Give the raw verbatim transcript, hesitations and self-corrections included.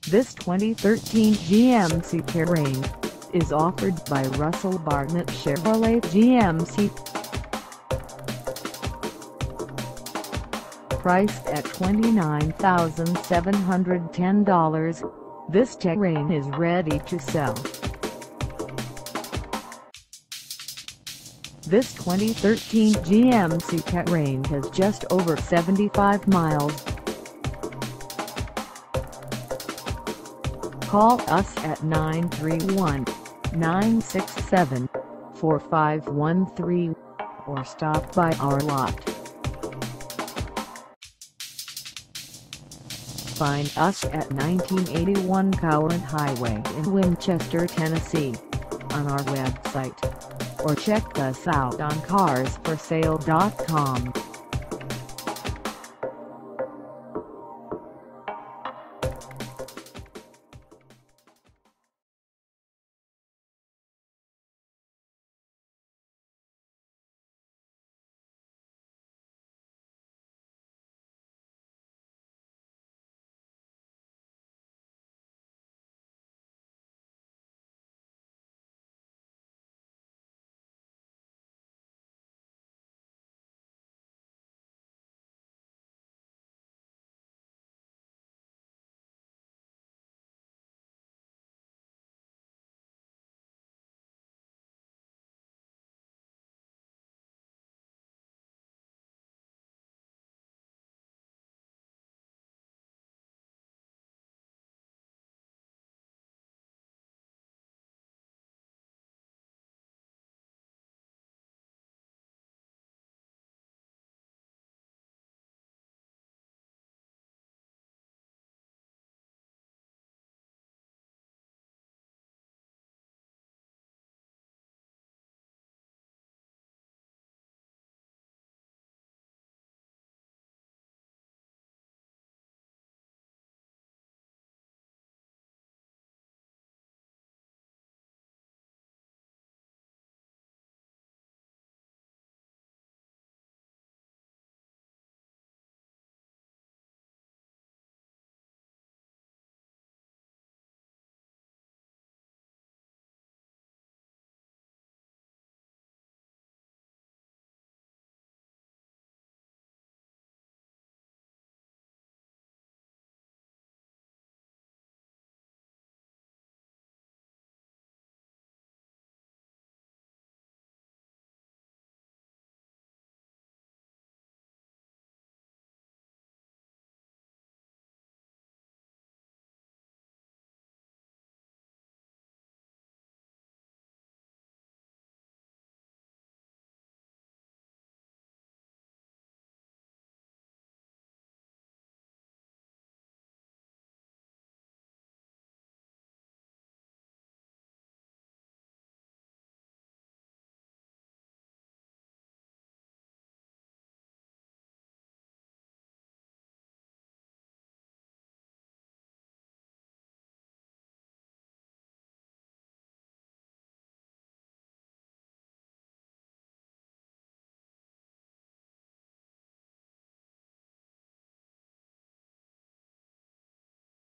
This twenty thirteen G M C Terrain is offered by Russell Barnett Chevrolet G M C. Priced at twenty-nine thousand seven hundred ten dollars, this Terrain is ready to sell. This twenty thirteen G M C Terrain has just over seventy-five miles. Call us at nine three one, nine six seven, four five one three or stop by our lot. Find us at nineteen eighty-one COWAN Highway in Winchester, Tennessee, on our website, or check us out on cars for sale dot com.